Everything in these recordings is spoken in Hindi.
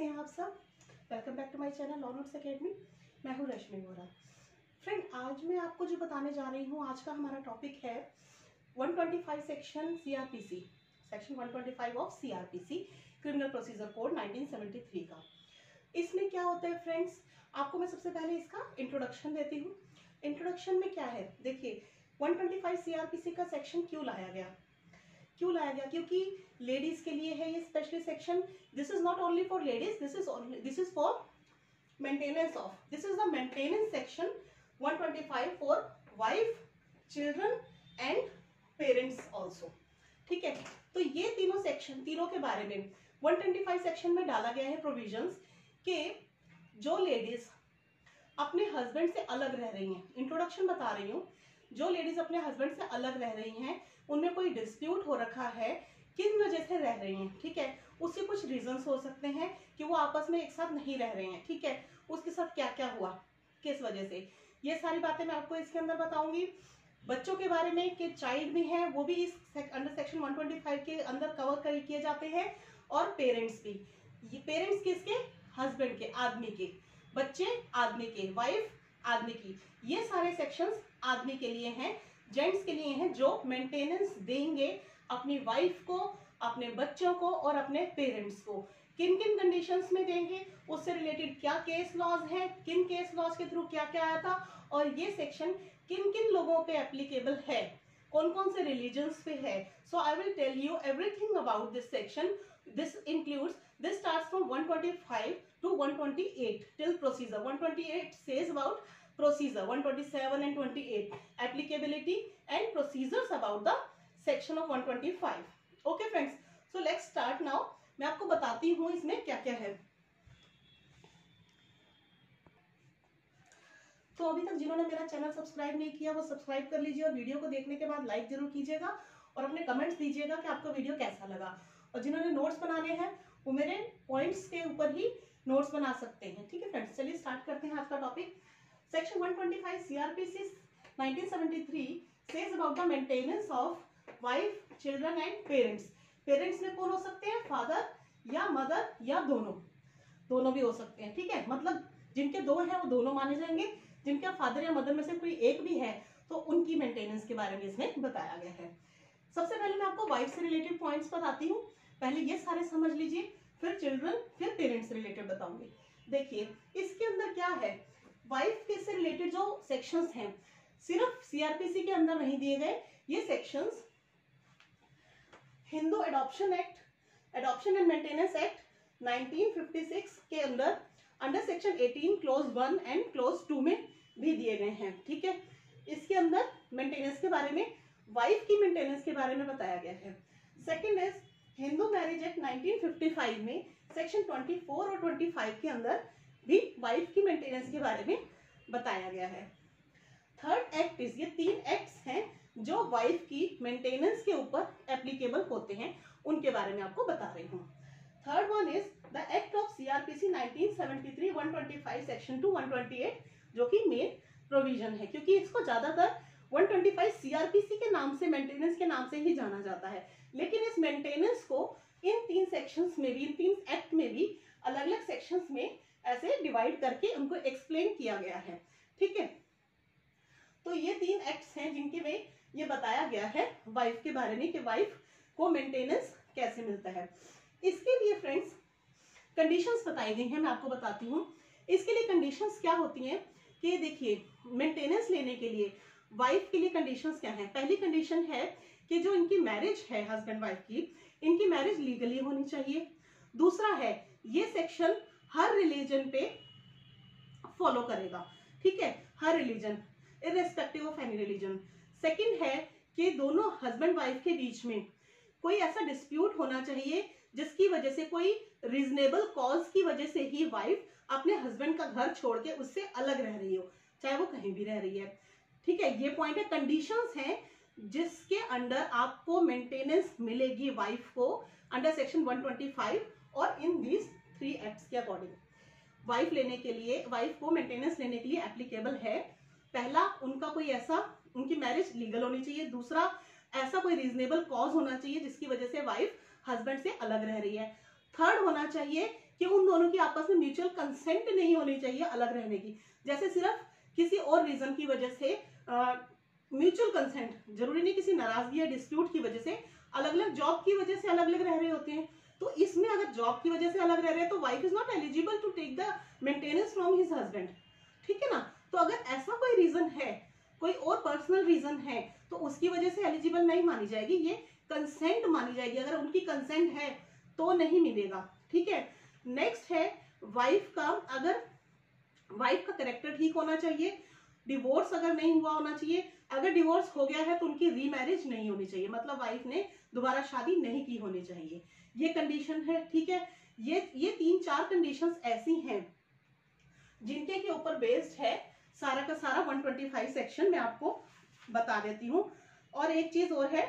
कैसे हैं आप सब। Welcome back to my channel law notes academy. मैं हूँ रश्मि वोरा। फ्रेंड, आज मैं आपको जो बताने जा रही हूँ, आज का हमारा टॉपिक है 125 section CrPC, section 125 of CrPC criminal procedure code 1973 का। इसमें क्या होता है फ्रेंड्स, आपको मैं सबसे पहले इसका इंट्रोडक्शन देती हूँ। इंट्रोडक्शन में क्या है, देखिए 125 सीआरपीसी का सेक्शन क्यों लाया गया, क्योंकि लेडीज के लिए है ये specially section. This is not only for ladies, this is for maintenance of, this is the maintenance section 125 for wife, children and parents also. ठीक है, तो ये तीनों सेक्शन, तीनों के बारे में 125 सेक्शन में डाला गया है प्रोविजंस के जो लेडीज अपने हस्बैंड से अलग रह रही हैं, इंट्रोडक्शन बता रही हूँ, जो लेडीज अपने हस्बैंड से अलग रह रही हैं, उनमें कोई डिस्प्यूट हो रखा है, किस वजह से रह रही हैं, ठीक है, उसके कुछ रीजंस हो सकते हैं कि वो आपस में एक साथ नहीं रह रहे हैं, ठीक है, उसके साथ क्या क्या हुआ, किस वजह से, ये सारी बातें मैं आपको इसके अंदर बताऊंगी। बच्चों के बारे में कि चाइल्ड भी हैं, वो भी इस अंडर सेक्शन 125 के अंदर कवर किए जाते हैं, और पेरेंट्स भी। ये पेरेंट्स किसके, हस्बैंड के, आदमी के, बच्चे आदमी के, वाइफ आदमी की, ये सारे सेक्शंस आदमी के लिए हैं, जेंट्स के लिए हैं, जो मेंटेनेंस देंगे अपनी वाइफ को, अपने बच्चों को और अपने पेरेंट्स को। किन किन कंडीशंस में देंगे, उससे रिलेटेड क्या केस लॉज हैं, किन केस लॉज के थ्रू क्या क्या आया था, और ये सेक्शन किन किन लोगों पे एप्लीकेबल है, कौन कौन से रिलीजन्स पे है। So I will tell you everything about this section. This includes, this starts from 125 to 128 till procedure. 128 says about procedure, 127 and 28 applicability and procedures about the section of 125. Okay friends, so let's start now. मैं आपको बताती हूँ इसमें क्या क्या है। तो अभी तक जिन्होंने मेरा चैनल सब्सक्राइब नहीं किया वो सब्सक्राइब कर लीजिए, और वीडियो को देखने के बाद लाइक जरूर कीजिएगा और अपने कमेंट्स दीजिएगा कि आपको वीडियो कैसा लगा। और जिन्होंने नोट्स बनाने हैं वो मेरे पॉइंट्स के ऊपर ही नोट्स बना सकते हैं। ठीक है फ्रेंड्स, चलिए स्टार्ट करते हैं आज का topic. Section 125 CrPC 1973 says about the maintenance of wife, children and parents. Parents में कौन हो सकते हैं, फादर या मदर या दोनों भी हो सकते हैं। ठीक है, मतलब जिनके दो हैं वो दोनों माने जाएंगे, जिनका फादर या मदर में से कोई एक भी है तो उनकी मेंटेनेंस के बारे में इसमें बताया गया है। सबसे पहले मैं आपको वाइफ से रिलेटेड पॉइंट्स बताती हूँ, पहले ये सारे समझ लीजिए, फिर चिल्ड्रन, फिर पेरेंट्स से रिलेटेड बताऊंगी। देखिए इसके अंदर क्या है, वाइफ के से रिलेटेड जो सेक्शंस हैं सिर्फ सीआरपीसी के अंदर नहीं दिए गए, ये sections Hindu adoption act, adoption and maintenance act 1956 के अंदर under section 18 clause 1 and clause 2 में भी दिए गए हैं। ठीक है, इसके अंदर मेंटेनेंस के बारे में, वाइफ की मेंटेनेंस के बारे में बताया गया है। Second is Hindu marriage act 1955 में सेक्शन 24 और 25 के अंदर भी वाइफ की मेंटेनेंस के बारे में बताया गया है। थर्ड एक्ट इज, ये तीन एक्ट्स हैं जो वाइफ की मेंटेनेंस के ऊपर एप्लीकेबल होते हैं, उनके बारे में आपको बता रही हूँ। Third one is the act of CrPC 1973 125 section 2 128, जो कि मेन प्रोविजन है, क्योंकि इसको ज्यादातर 125 सीआरपीसी के नाम से, मेंटेनेंस के नाम से ही जाना जाता है, लेकिन इस मेंटेनेंस को इन तीन सेक्शंस में भी, इन तीन एक्ट में भी अलग अलग सेक्शंस में ऐसे डिवाइड करके उनको एक्सप्लेन किया गया है। ठीक है, तो ये तीन एक्ट्स हैं जिनके में ये बताया गया है वाइफ के बारे में कि वाइफ को मेंटेनेंस कैसे मिलता है। इसके लिए फ्रेंड्स कंडीशंस बताई गई हैं, मैं आपको बताती हूँ। इसके लिए कंडीशंस क्या होती हैं कि देखिए मेंटेनेंस लेने के लिए वाइफ के लिए कंडीशंस क्या हैं। पहली कंडीशन है कि जो इनकी मैरिज है, हस्बैंड वाइफ की, इनकी मैरिज लीगली होनी चाहिए। दूसरा है ये सेक्शन हर रिलीजन पे फॉलो करेगा। ठीक है, हर religion, irrespective of any religion. Second है कि दोनों हस्बैंड वाइफ के बीच में कोई ऐसा डिस्प्यूट होना चाहिए जिसकी वजह से, कोई रीजनेबल कॉज की वजह से ही वाइफ अपने हस्बैंड का घर छोड़ के उससे अलग रह रही हो, चाहे वो कहीं भी रह रही है। ठीक है, ये पॉइंट है, कंडीशंस हैं जिसके अंडर आपको मेंटेनेंस मिलेगी वाइफ को अंडर सेक्शन 125 और इन दीज 3 एक्ट्स के अकॉर्डिंग। वाइफ लेने के लिए, वाइफ को मेंटेनेंस लेने के लिए एप्लीकेबल है, पहला उनका कोई ऐसा, उनकी मैरिज लीगल होनी चाहिए। दूसरा, ऐसा कोई रीजनेबल कॉज होना चाहिए जिसकी वजह से वाइफ हस्बैंड से अलग रह रही है। थर्ड होना चाहिए कि उन दोनों की आपस में म्यूचुअल कंसेंट नहीं होनी चाहिए अलग रहने की। जैसे सिर्फ किसी और रीजन की वजह से म्यूचुअल कंसेंट, जरूरी नहीं किसी नाराजगी या डिस्प्यूट की वजह से, अलग अलग जॉब की वजह से अलग अलग रह रहे होते हैं। तो इसमें अगर जॉब की वजह से अलग रह रहे हैं तो wife is not eligible to take the maintenance from his husband, ठीक है ना। तो अगर ऐसा कोई रीजन है, कोई और पर्सनल रीजन है, तो उसकी वजह से एलिजिबल नहीं मानी जाएगी, ये कंसेंट मानी जाएगी। अगर उनकी कंसेंट है तो नहीं मिलेगा, ठीक है। नेक्स्ट है वाइफ का, अगर वाइफ का कैरेक्टर ठीक होना चाहिए, डिवोर्स अगर नहीं हुआ होना चाहिए, अगर डिवोर्स हो गया है तो उनकी रीमैरिज नहीं होनी चाहिए, मतलब वाइफ ने दोबारा शादी नहीं की होनी चाहिए, ये कंडीशन है, ठीक है। ये 3-4 कंडीशंस ऐसी हैं जिनके के ऊपर बेस्ड है सारा का सारा 125 सेक्शन मैं आपको बता देती हूँ। और एक चीज और है,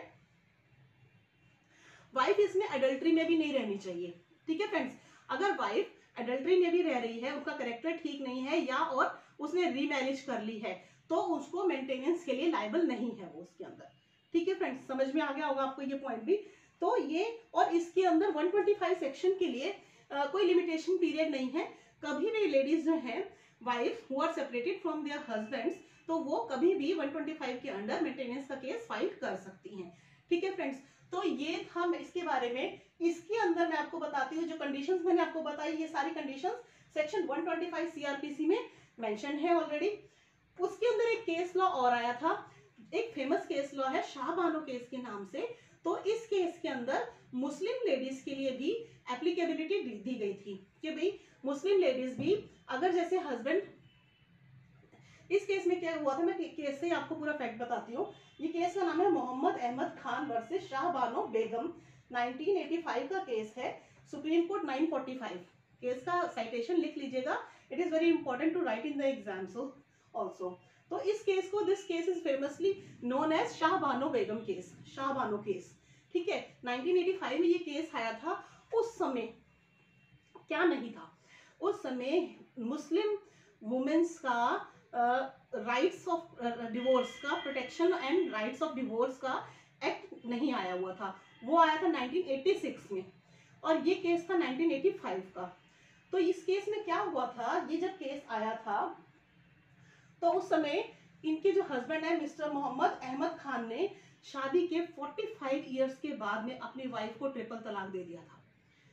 वाइफ इसमें एडल्ट्री में भी नहीं रहनी चाहिए, ठीक है फ्रेंड्स। अगर वाइफ एडल्ट्री में भी रह रही है, उनका कैरेक्टर ठीक नहीं है, या और उसने रीमैरिज कर ली है, तो उसको मेंटेनेंस के लिए लायबल नहीं है वो उसके अंदर, ठीक है फ्रेंड्स। समझ में आ गया होगा आपको ये पॉइंट भी। तो ये, और इसके अंदर 125 सेक्शन के लिए कोई लिमिटेशन पीरियड नहीं है। कभी भी लेडीज जो है wife who are separated from their husbands, तो वो कभी भी 125 के अंडर मेंटेनेंस का केस फाइल कर सकती हैं, ठीक है फ्रेंड्स। तो ये था इसके बारे में। इसके अंदर मैं आपको बताती हूँ जो कंडीशंस मैंने आपको बताई, ये सारी कंडीशंस सेक्शन 125 सीआरपीसी में मेंशन है ऑलरेडी। उसके अंदर एक केस लॉ और आया था, एक फेमस केस लॉ है शाहबानो केस के नाम से। तो इस केस के अंदर मुस्लिम लेडीज के लिए भी एप्लीकेबिलिटी दी गई थी कि भाई मुस्लिम लेडीज भी अगर जैसे हस्बैंड, इस केस में क्या हुआ था, मैं केस से आपको पूरा फैक्ट बताती हूँ। ये केस का नाम है मोहम्मद अहमद खान वर्सेस शाहबानो बेगम, 1985 का केस है, सुप्रीम कोर्ट 945। केस का साइटेशन लिख लीजिएगा, it is very important to write in the exams also. तो इस केस को, this case is famously known as Shahbano Begum case, Shahbano case, ठीक है। 1985 में ये केस आया था। उस समय क्या नहीं था, उस समय मुस्लिम वुमेन्स का राइट्स ऑफ डिवोर्स का, protection and rights of divorce का एक्ट नहीं आया हुआ था, वो आया था 1986 में, और ये केस था 1985 का। तो इस केस में क्या हुआ था, ये जब केस आया था तो उस समय इनके जो हस्बैंड है मिस्टर मोहम्मद अहमद खान ने शादी के 45 इयर्स के बाद में अपनी वाइफ को ट्रिपल तलाक दे दिया था।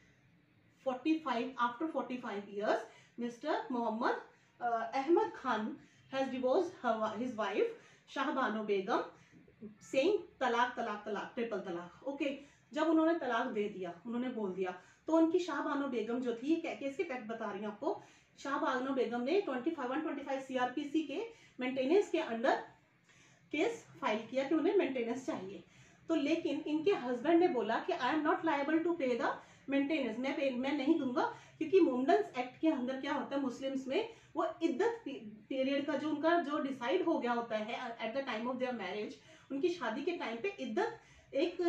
After 45 years mister Mohammad Ahmad Khan has divorced his wife Shahbano Begum, saying तलाक तलाक तलाक, ट्रिपल तलाक, ओके। जब उन्होंने तलाक दे दिया, उन्होंने बोल दिया, तो उनकी शाहबानो बेगम जो थी, कैसे फैक्ट बता रही हूँ आपको, शाहबानो बेगम ने 125 सीआरपीसी के मेंटेनेंस के अंडर केस फाइल किया कि उन्हें मेंटेनेंस चाहिए। तो लेकिन इनके हस्बैंड ने बोला कि I am not liable to pay the maintenance, मैं नहीं दूंगा, क्योंकि मुंडन्स एक्ट के अंदर क्या होता है मुस्लिम्स में, वो इद्दत पीरियड का जो उनका जो डिसाइड हो गया होता है at the time of their marriage, उनकी शादी के टाइम पे इद्दत एक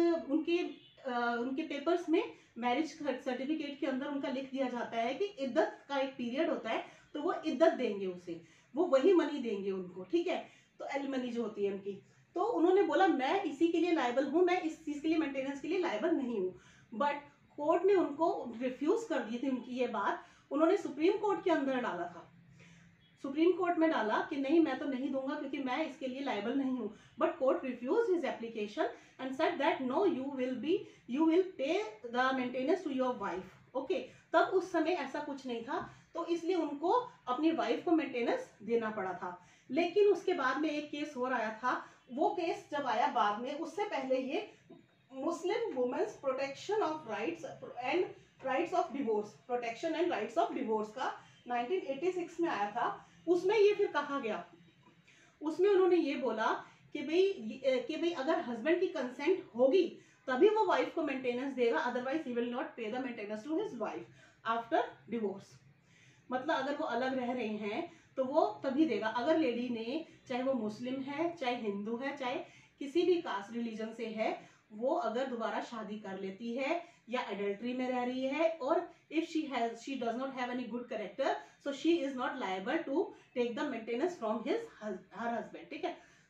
उनके पेपर्स में, मैरिज सर्टिफिकेट के अंदर उनका लिख दिया जाता है कि इद्दत का एक पीरियड होता है, तो वो इद्दत देंगे उसे, वो वही मनी देंगे उनको, ठीक है। तो एलिमनी जो होती है उनकी, तो उन्होंने बोला मैं इसी के लिए लायबल हूँ, मैं इस चीज के लिए मेंटेनेंस के लिए लायबल नहीं हूँ। बट कोर्ट ने उनको रिफ्यूज कर दी थी उनकी ये बात। उन्होंने सुप्रीम कोर्ट के अंदर डाला था, सुप्रीम कोर्ट में डाला कि नहीं मैं तो नहीं दूंगा क्योंकि मैं इसके लिए लायबल नहीं हूँ। But court refuse his application and said that no, you will pay the maintenance to your wife, okay. तब उस समय ऐसा कुछ नहीं था, तो इसलिए उनको अपनी वाइफ को मेंटेनेंस देना पड़ा था। लेकिन उसके बाद में एक केस और आया था, वो केस जब आया बाद में, उससे पहले ये Muslim women's protection of rights and rights of divorce, protection and rights of divorce का 1986 में आया था। उसमें ये फिर कहा गया, उसमें उन्होंने ये बोला कि भाई अगर हस्बैंड की कंसेंट होगी तभी वो वाइफ को मेंटेनेंस देगा, otherwise he will not pay the maintenance to his wife after divorce. मतलब अगर वो अलग रह रहे हैं तो वो तभी देगा। अगर लेडी ने, चाहे वो मुस्लिम है, चाहे हिंदू है, चाहे किसी भी कास्ट रिलीजन से है, वो अगर दोबारा शादी कर लेती है या एडल्ट्री में रह रही है, और if she does not have any good character, so she is not liable to take the maintenance from her husband, ठीक है।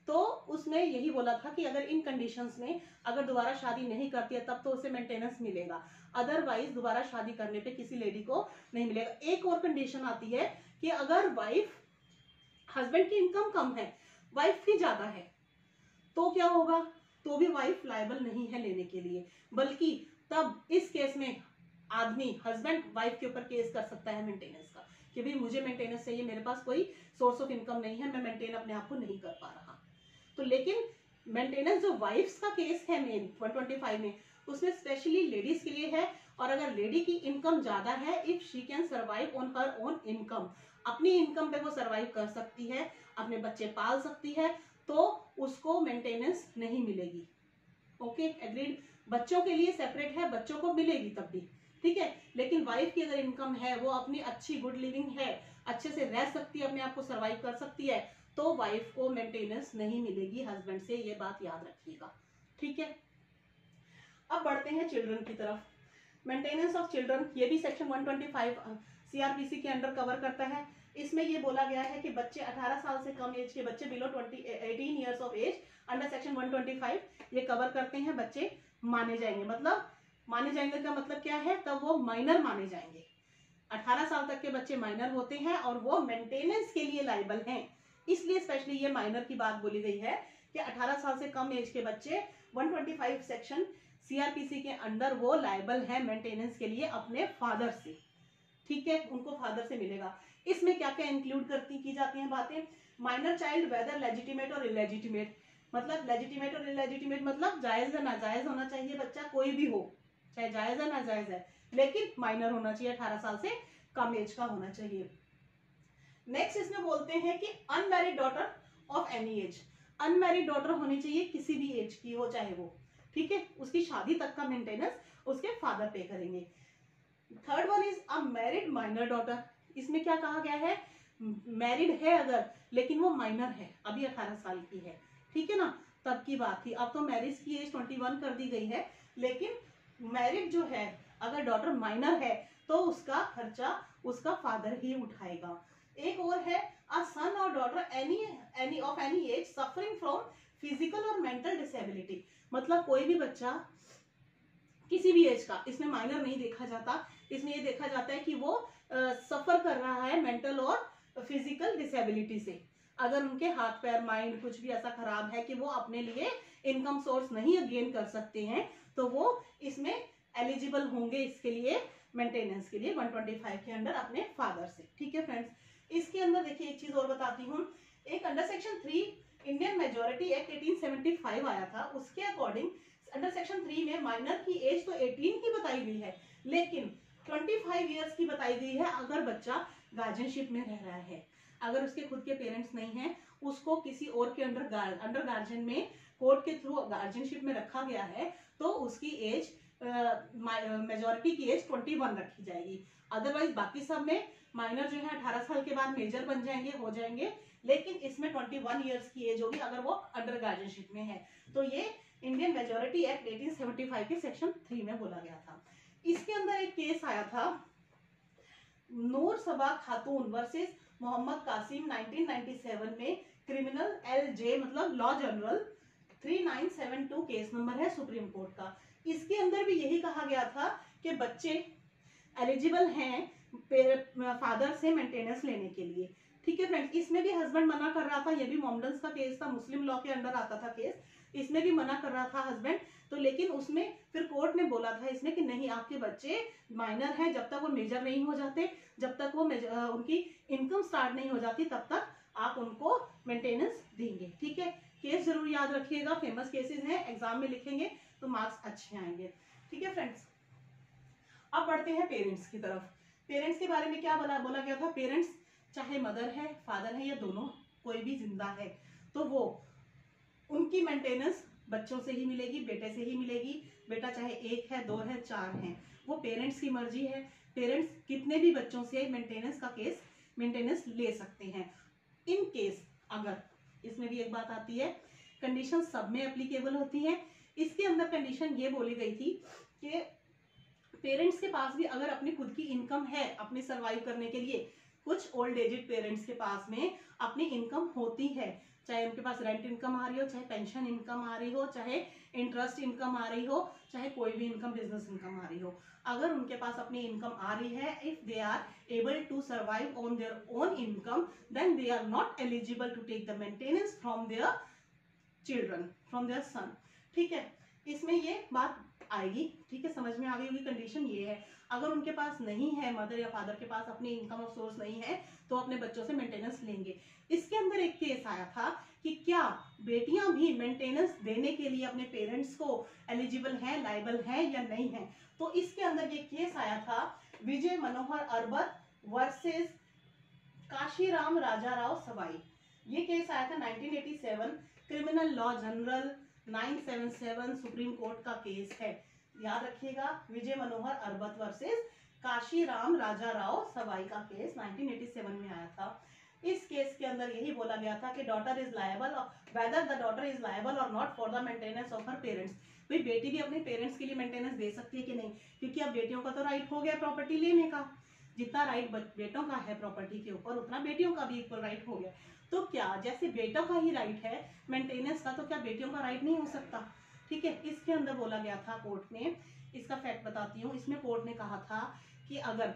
तो उसने यही बोला था कि अगर इन कंडीशंस में अगर दोबारा शादी नहीं करती है तब तो उसे मेंटेनेंस मिलेगा, अदरवाइज दोबारा शादी करने पे किसी लेडी को नहीं मिलेगा। एक और कंडीशन आती है कि अगर वाइफ, हस्बैंड की इनकम कम है, वाइफ की ज्यादा है, तो क्या होगा, तो भी वाइफ लायबल नहीं है लेने के लिए, बल्कि तब इस केस में आदमी, हस्बैंड वाइफ के ऊपर केस कर सकता है मेंटेनेंस का, कि भाई मुझे मेंटेनेंस चाहिए, मेरे पास कोई सोर्स ऑफ इनकम नहीं है, मैं मेंटेन अपने आप को नहीं कर पा रहा। तो लेकिन मेंटेनेंस जो वाइफ्स का केस है मेन 125 में, उसमें स्पेशली लेडीज के लिए है। और अगर लेडी की इनकम ज्यादा है, if she can survive on her own income, अपनी इनकम पे वो सर्वाइव कर सकती है, अपने बच्चे पाल सकती है, तो उसको मेंटेनेंस नहीं मिलेगी। Okay, agreed. बच्चों के लिए सेपरेट है, बच्चों को मिलेगी तब भी, ठीक है। लेकिन वाइफ की अगर इनकम है, वो अपनी अच्छी गुड लिविंग है, अच्छे से रह सकती है, अपने आप को सर्वाइव कर सकती है, तो वाइफ को मेंटेनेंस नहीं मिलेगी हस्बैंड से, ये बात याद रखिएगा, ठीक है। अब बढ़ते हैं चिल्ड्रन की तरफ। मेंटेनेंस ऑफ चिल्ड्रन, ये भी सेक्शन 125 सीआरपीसी के अंडर कवर करता है। इसमें ये बोला गया है कि बच्चे 18 साल से कम एज के बच्चे, below 18 years of age, under section 125 ये कवर करते हैं, बच्चे माने जाएंगे। मतलब माने जाएंगे का मतलब क्या है, तब वो माइनर माने जाएंगे। 18 साल तक के बच्चे माइनर होते हैं और वो मेंटेनेंस के लिए लायबल हैं, इसलिए स्पेशली ये माइनर की बात बोली गई है कि 18 साल से कम एज के बच्चे 125 सेक्शन सीआरपीसी के अंडर वो लायबल है मेंटेनेंस के लिए अपने फादर से, ठीक है, उनको फादर से मिलेगा। इसमें क्या क्या इंक्लूड की जाती हैं बातें, माइनर चाइल्ड वेदर लेजिटिमेट और इलेजिटिमेट, मतलब लेजिटिमेट और इलेजिटिमेट मतलब जायज या नाजायज होना चाहिए, बच्चा कोई भी हो, चाहे जायज है नाजायज है, लेकिन माइनर होना चाहिए, 18 साल से कम एज का होना चाहिए। नेक्स्ट इसमें बोलते हैं कि unmarried daughter of any age, unmarried daughter होनी चाहिए किसी भी एज की हो चाहे वो, ठीक है, उसकी शादी तक का मेंटेनेंस उसके फादर पे करेंगे। Third one is a married minor daughter, इसमें क्या कहा गया है, मैरिड है अगर, लेकिन वो माइनर है, अभी 18 साल की है, ठीक है ना, तब की बात थी। अब तो मैरिज की एज 21 कर दी गई है, लेकिन मैरिड जो है अगर डॉटर माइनर है तो उसका खर्चा उसका फादर ही उठाएगा। एक और है अ सन और daughter any of any age suffering from physical और मेंटल डिसेबिलिटी, मतलब कोई भी बच्चा किसी भी एज का, इसमें माइनर नहीं देखा जाता, इसमें ये देखा जाता है कि वो सफर कर रहा है मेंटल और फिजिकल डिसेबिलिटी से, अगर उनके हाथ पैर माइंड कुछ भी ऐसा खराब है कि वो अपने लिए इनकम सोर्स नहीं गेन कर सकते हैं, तो वो इसमें एलिजिबल होंगे इसके लिए मेंटेनेंस के लिए 125 के अंडर अपने फादर से, ठीक है फ्रेंड्स। इसके अंदर देखिए एक चीज और बताती हूँ, एक under section 3 Indian majority act 1875 आया था, उसके अकॉर्डिंग अंडर सेक्शन 3 में माइनर की एज तो 18 की बताई गई है, लेकिन 25 इयर्स की बताई गई है अगर बच्चा गार्जियनशिप में रह रहा है, अगर उसके खुद के पेरेंट्स नहीं हैं, उसको किसी और के अंडर गार्जियन में कोर्ट के थ्रू गार्जियनशिप में रखा गया है, तो उसकी एज मेजॉरिटी की एज 21 रखी जाएगी। अदरवाइज बाकी सब में माइनर जो है 18 साल के बाद मेजर बन जाएंगे, हो जाएंगे, लेकिन इसमें 21 इयर्स की एज होगी अगर वो अंडर गार्जियनशिप में है। तो ये इंडियन मेजॉरिटी एक्ट 1875 के सेक्शन 3 में बोला गया था। इसके अंदर एक केस आया था, नूर सबा खातून वर्सेस मोहम्मद कासिम 1997 में, क्रिमिनल LJ मतलब लॉ जनरल 3972 केस नंबर है सुप्रीम कोर्ट का। इसके अंदर भी यही कहा गया था कि बच्चे एलिजिबल हैं फादर से मेंटेनेंस लेने के लिए, ठीक है फ्रेंड्स। इसमें भी हस्बैंड मना कर रहा था, ये भी मोमडन्स का केस था, मुस्लिम लॉ के अंडर आता था केस, इसमें भी मना कर रहा था हस्बैंड, तो लेकिन उसमें फिर कोर्ट ने बोला था इसमें कि नहीं, आपके बच्चे माइनर हैं, जब तक वो मेजर नहीं हो जाते, जब तक वो उनकी इनकम स्टार्ट नहीं हो जाती, तब तक आप उनको मेंटेनेंस देंगे, ठीक है। केस जरूर याद रखिएगा, फेमस केसेस हैं, एग्जाम में लिखेंगे तो मार्क्स अच्छे आएंगे, ठीक है फ्रेंड्स। अब बढ़ते हैं पेरेंट्स की तरफ। पेरेंट्स के बारे में क्या बोला गया था, पेरेंट्स चाहे मदर है, फादर है या दोनों कोई भी जिंदा है, तो वो उनकी मेंटेनेंस बच्चों से ही मिलेगी, बेटे से ही मिलेगी, बेटा चाहे 1 है 2 है 4 है, वो पेरेंट्स की मर्जी है, पेरेंट्स कितने भी बच्चों से मेंटेनेंस ले सकते हैं। इन केस अगर, इसमें भी एक बात आती है, कंडीशन सब में एप्लीकेबल होती है। इसके अंदर कंडीशन ये बोली गई थी कि पेरेंट्स के पास भी अगर अपनी खुद की इनकम है अपने सर्वाइव करने के लिए, कुछ ओल्ड एजेड पेरेंट्स के पास में अपनी इनकम होती है, चाहे उनके पास रेंट इनकम आ रही हो, चाहे पेंशन इनकम आ रही हो, चाहे इंटरेस्ट इनकम आ रही हो, चाहे कोई भी इनकम बिजनेस इनकम आ रही हो, अगर उनके पास अपनी इनकम आ रही है, if they are able to survive on their own income, then they are not eligible to take the maintenance from their children, from their son. ठीक है, इसमें ये बात आएगी। ठीक है, समझ में आ गई होगी। कंडीशन ये है, अगर उनके पास नहीं है, मदर या फादर के पास अपनी इनकम ऑफ सोर्स नहीं है, तो अपने बच्चों से मेंटेनेंस लेंगे। इसके अंदर एक केस आया था कि क्या बेटियां भी मेंटेनेंस देने के लिए अपने पेरेंट्स को एलिजिबल हैं, लायबल हैं या नहीं है। तो इसके अंदर ये केस आया था विजय मनोहर अरबत वर्सेस काशीराम राजाराव सवाई। ये केस आया था 1987, criminal law general 977 supreme court का केस है। याद रखिएगा, विजय मनोहर अरबत वर्सेस काशीराम राजाराव सवाई का केस 1987 में आया था। इस केस के अंदर यही बोला गया था कि daughter is liable, whether the daughter is liable और not for the maintenance of her parents. भाई बेटी भी अपने पेरेंट्स के लिए मेंटेनेंस दे सकती है कि नहीं, क्योंकि अब बेटियों का तो राइट हो गया प्रॉपर्टी लेने का। जितना राइट बेटों का है प्रॉपर्टी के ऊपर, उतना बेटियों का भी इक्वल राइट हो गया। तो क्या जैसे बेटों का ही राइट है मेंटेनेंस का, तो क्या बेटियों का राइट नहीं हो सकता। ठीक है, इसके अंदर बोला गया था कोर्ट में, इसका फैक्ट बताती हूँ। इसमें कोर्ट ने कहा था कि अगर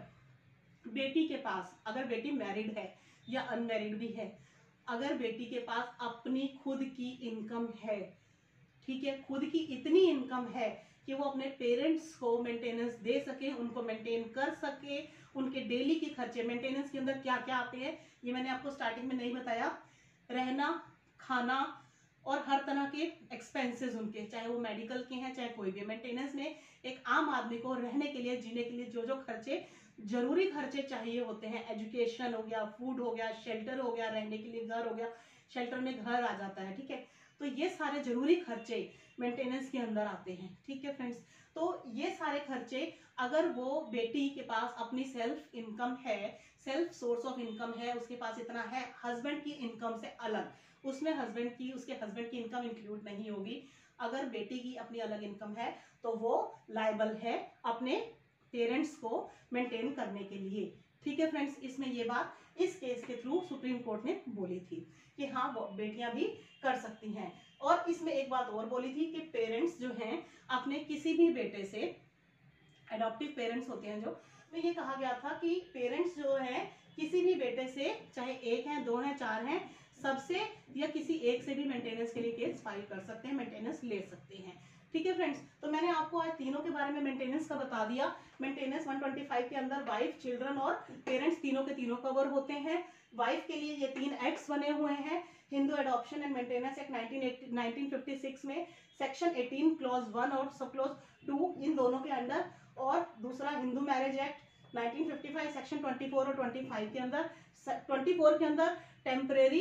बेटी के पास, अगर बेटी मैरिड है या अनमैरिड भी है, अगर बेटी के पास अपनी खुद की इनकम है, ठीक है, खुद की इतनी इनकम है कि वो अपने पेरेंट्स को मेंटेनेंस दे सके, उनको मेंटेन कर सके, उनके डेली के खर्चे, मेंटेनेंस के अंदर क्या क्या आते हैं ये मैंने आपको स्टार्टिंग में नहीं बताया, रहना, खाना और हर तरह के एक्सपेंसेस उनके, चाहे वो मेडिकल के हैं चाहे कोई भी। मेंटेनेंस में एक आम आदमी को रहने के लिए, जीने के लिए जो जो खर्चे, जरूरी खर्चे चाहिए होते हैं, एजुकेशन हो गया, फूड हो गया, शेल्टर हो गया, रहने के लिए घर हो गया, शेल्टर में घर आ जाता है। ठीक है, तो ये सारे जरूरी खर्चे मेंटेनेंस के अंदर आते हैं। ठीक है फ्रेंड्स, तो ये सारे खर्चे अगर वो बेटी के पास अपनी सेल्फ इनकम है, सेल्फ सोर्स ऑफ इनकम है, उसके पास इतना है, हस्बैंड की इनकम से अलग, उसमें उसके हस्बैंड की इनकम इंक्लूड नहीं होगी। अगर बेटी की अपनी अलग इनकम है तो वो लायबल है अपने पेरेंट्स को मेंटेन करने के लिए। ठीक है फ्रेंड्स, इसमें ये बात इस केस के थ्रू सुप्रीम कोर्ट ने बोली थी कि हाँ वो बेटियां भी कर सकती हैं। और इसमें एक बात और बोली थी कि पेरेंट्स जो हैं अपने किसी भी बेटे से, एडॉप्टिव पेरेंट्स होते हैं जो, में ये कहा गया था कि पेरेंट्स जो हैं किसी भी बेटे से, चाहे एक हैं, दो हैं, चार हैं, सबसे या किसी एक से भी मेंटेनेंस के लिए केस फाइल कर सकते हैं, मेंटेनेंस ले सकते हैं। ठीक है फ्रेंड्स, तो मैंने आपको आज तीनों के बारे में मेंटेनेंस का बता दिया। मेंटेनेंस 125 के अंदर वाइफ, चिल्ड्रन और पेरेंट्स तीनों के तीनों कवर होते हैं। वाइफ के लिए ये 3 एक्ट्स बने हुए हैं, Hindu adoption and maintenance act 1956 में सेक्शन 18 क्लॉज 1 और सब क्लॉज 2 इन दोनों के अंडर, और दूसरा हिंदू मैरिज एक्ट 1955 सेक्शन 24 और 25 के अंदर। 24 के अंदर टेम्परेरी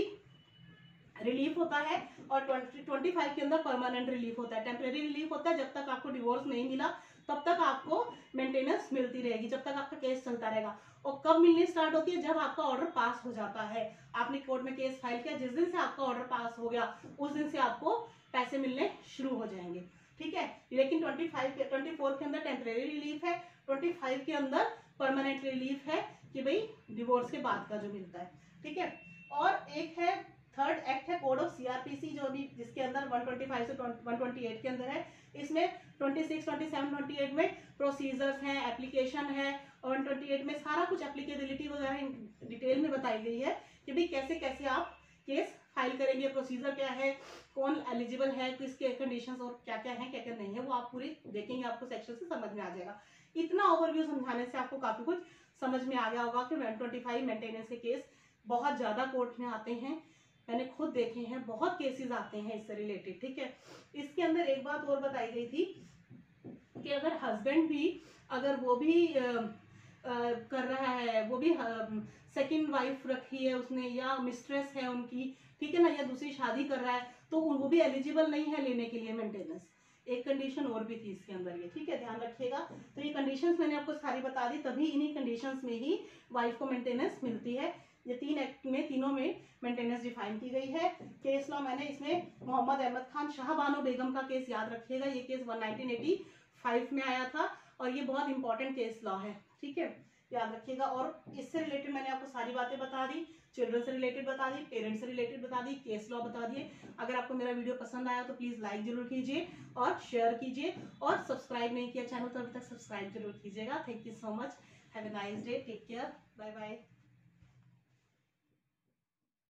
रिलीफ होता है और 25 के अंदर परमानेंट रिलीफ होता है। टेम्परेरी रिलीफ होता है जब तक आपको डिवोर्स नहीं मिला तब तक आपको मेंटेनेंस मिलती रहेगी, जब तक आपका केस चलता रहेगा। और कब मिलनी स्टार्ट होती है, जब आपका ऑर्डर पास हो जाता है। आपने कोर्ट में केस फाइल किया, जिस दिन से आपका ऑर्डर पास हो गया उस दिन से आपको पैसे मिलने शुरू हो जाएंगे। ठीक है, लेकिन 24 के अंदर टेम्परेरी रिलीफ है, 25 के अंदर परमानेंट रिलीफ है कि भाई डिवोर्स के बाद का जो मिलता है। ठीक है, और एक है थर्ड एक्ट है कोड ऑफ सीआरपीसी, जो अभी जिसके अंदर 125 से 128 के अंदर है। इसमें 26, 27, 28 में प्रोसीजर्स हैं, एप्लीकेशन है, और 128 में सारा कुछ एप्लीकेबिलिटी वगैरह डिटेल में बताई गई है कि भाई कैसे कैसे आप केस फाइल करेंगे, प्रोसीजर क्या है, कौन एलिजिबल है, किसके कंडीशंस और क्या क्या है, क्या क्या नहीं है, वो आप पूरी देखेंगे, आपको सेक्शन से समझ में आ जाएगा। इतना ओवरव्यू समझाने से आपको काफी कुछ समझ में आ गया होगा कि 125 मेंटेनेंस के केस बहुत ज्यादा कोर्ट में आते हैं, मैंने खुद देखे हैं, बहुत केसेस आते हैं इससे रिलेटेड। ठीक है, इसके अंदर एक बात और बताई गई थी कि अगर हस्बैंड भी, अगर वो भी कर रहा है, वो भी सेकंड वाइफ रखी है उसने या मिस्ट्रेस है उनकी, ठीक है ना, या दूसरी शादी कर रहा है, तो वो भी एलिजिबल नहीं है लेने के लिए मेंटेनेंस। एक कंडीशन और भी थी इसके अंदर ये, ठीक है, ध्यान रखिएगा। तो ये कंडीशंस मैंने आपको सारी बता दी, तभी इन्हीं कंडीशंस में ही वाइफ को मेंटेनेंस मिलती है। ये 3 एक्ट में, तीनों में मेंटेनेंस डिफाइन की गई है। केस लॉ मैंने इसमें मोहम्मद अहमद खान शाहबानो बेगम का केस याद रखिएगा, ये केस 1985 में आया था और ये बहुत इंपॉर्टेंट केस लॉ है। ठीक है, याद रखिएगा। और इससे रिलेटेड मैंने आपको सारी बातें बता दी, चिल्ड्रन से रिलेटेड बता दी, पेरेंट्स से रिलेटेड बता दी, केस लॉ बता दिए। अगर आपको मेरा वीडियो पसंद आया तो प्लीज लाइक जरूर कीजिए और शेयर कीजिए, और सब्सक्राइब नहीं किया चैनल तो अभी तक सब्सक्राइब जरूर कीजिएगा। Thank you so much, have a nice day, take care, bye bye.